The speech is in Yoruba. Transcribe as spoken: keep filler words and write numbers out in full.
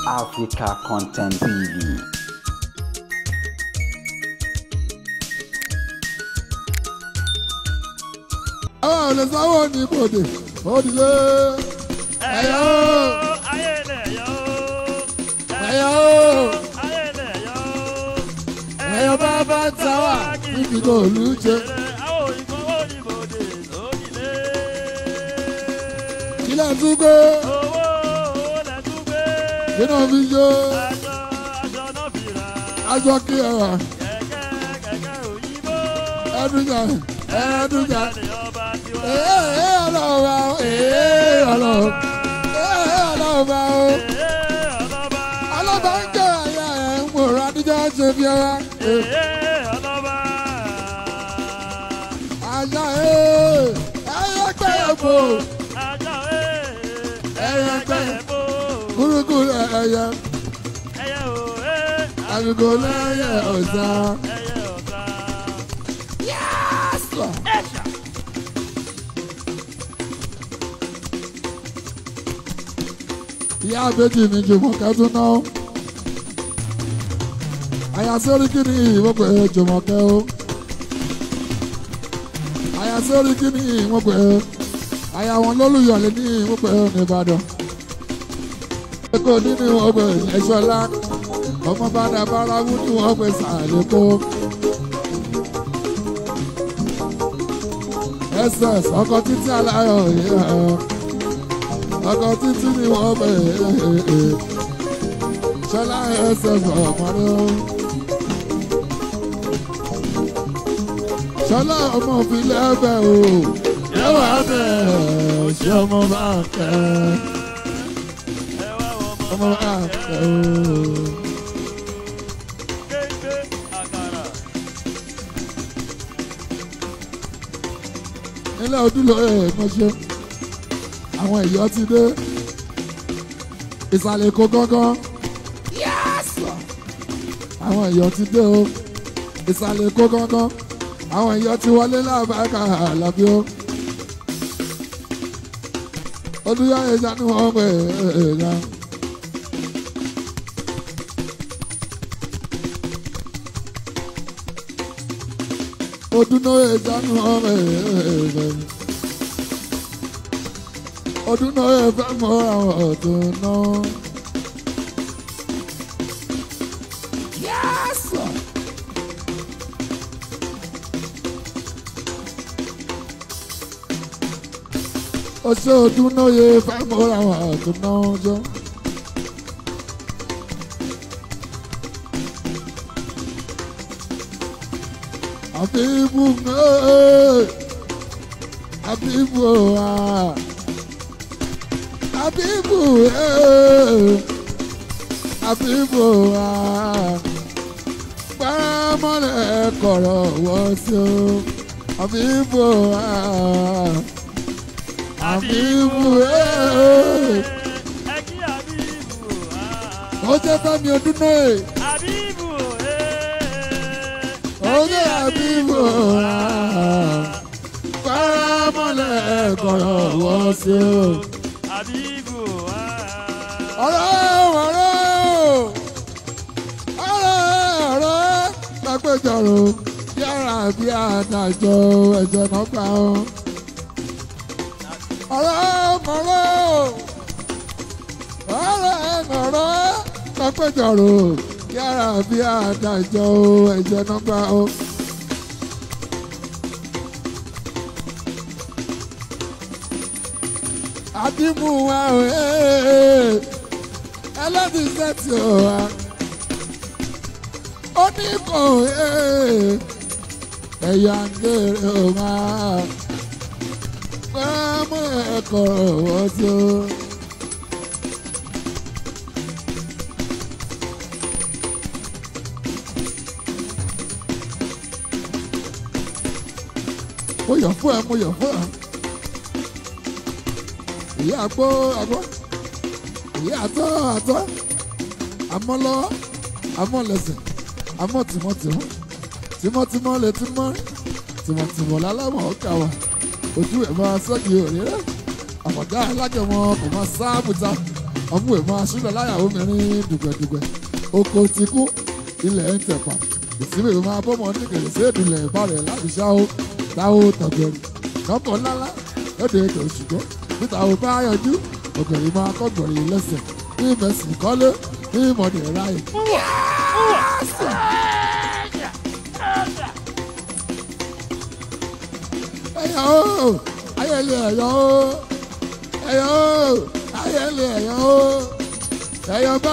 Africa Content T V. àwọn ọ̀lẹ́ sáwọ́ ní ibodè òdìlé ẹ̀yọ́ ẹ̀yọ́ ẹ̀yọ́ bá bá ń sáwà níbi tó lù ú jẹ. kílẹ̀ tún gbé kíná fi yó aṣọ kí ẹ wà ẹdúnjà ẹdúnjà ee ọlọ́wà ee ọlọ́wà ee ọlọ́wà o ọlọ́wà ń jẹ́ àyà ẹ̀ ń wòrán adíjọ́ ṣe fi ẹwà àyà ee ẹ̀yẹ gbẹ̀yẹ̀ bò ẹ̀yẹ gbẹ̀yẹ̀ kúrúkú ẹ̀yẹ àbíkó lẹ́yẹ ọ̀sà. ìyá àbẹ́jì mi Jùmọ̀kẹ́ tún ná àyà sórí kí ni ìwọ́n pè é Jùmọ̀kẹ́ o àyà sórí kí ni ìwọ́n pè é àyà wọn lólùyọ̀lẹ̀ ní ìwọ́n pè é nìbàdàn èkó nínú ìwọ́n pè é ẹ̀ṣọ́lá ọmọ bàdà bárawú ní ìwọ́n pè é sàlẹ̀kó ss ọkọ̀ títí aláyọ̀ yìí ọkọ títí ni wọ́n bẹ̀ ẹ́ ṣọlá ẹsẹ̀ ọmọdé ṣọlá ọmọ òfìlẹ̀ ẹbẹ̀ o yẹ́wà bẹ̀ ṣé ọmọ bá kẹ́ ọmọ bá kẹ́ o. ilé ojúlọ ẹ̀ mọ́ṣẹ́ àwọn èèyàn ti dé ìsàlẹ̀ èkó gángan àwọn èèyàn ti dé o ìsàlẹ̀ èkó gángan àwọn èèyàn ti wọlé lábàákà àlàbí o olùyọ ẹja ni wọn pè é ẹja. odúnó ẹja ni wọn pè é ẹja. ọdún náà ẹ fẹ́ mọ àwọn ọ̀dùn náà. Yẹ́sà. ọṣẹ ọdún náà yẹ fẹ́ mọ àwọn ọ̀dùn náà jọ. àbí ibù náà àbí ibù wa. Abibu eh Abibu ah Pamole koro woso Abibu ah Abibu eh Eki Abibu ah O je Fẹ́mi Odúnóyè Abibu eh O je Abibu ah Pamole koro woso ọ̀rọ̀ ọ̀rọ̀ ọ̀rọ̀ ọ̀rọ̀ lágbèjọ̀rò yàrá bí àdájọ́ ẹ̀jẹ̀ náà gbà ọ́. ọ̀rọ̀ ọ̀rọ̀ ọ̀rọ̀ ọ̀rọ̀ lágbèjọ̀rò yàrá bí àdájọ́ ẹ̀jẹ̀ náà gbà ọ́. àdìmú wa ẹ̀ ẹlẹ́dìí sẹ́tì ọ̀hà ó ní kò ẹ̀yà ń gbèrè ọ̀hà pẹ́ẹ́mú ẹ̀kọ́ ọ̀wọ́ tó. mo yọ̀ fún ẹ mo yọ̀ fún ẹ ìyá àgbọ̀ àgbọ̀ ìyá àtọ́ àtọ́ àmọ́ lọ́wọ́ àmọ́ lẹ́sẹ̀ àmọ́ tìmọ́tìmọ́ tìmọ́tìmọ́ lè ti mọ́ tìmọ̀tìmọ̀ lálámọ̀ ọ̀kà wa ojú ẹ̀ máa sọ́kì òrìrẹ́ àfọ̀dá alágẹ̀mọ́ kò máa sáàbùtà ọmú èèmọ̀ aṣúlọ̀ láyàwó mìíràn dùgbẹ̀dùgbẹ̀ oko ti kú ilẹ̀ ń tẹ̀pà ìsinmi ìlú máa bọ́mọ ní kèrèsé ìdúlẹ̀ ìbárẹ̀ láti ṣáó táwó tọ̀gbẹ̀rì kọ́kọ́ ńláńlá lóde ètò ṣùgbọ́n níta ò bá yọjú ọ̀gbẹ̀rì máa kọ́gbọ̀rì lẹ́sẹ̀ ní ìmẹ̀sì kọ́lé ní ìmọ̀dé ráyè. ẹ̀yọ́ o ayẹlẹ ẹ̀yọ́ o ẹ̀yọ́ o ayẹlẹ ẹ̀yọ́ o ẹ̀yọ́ bá.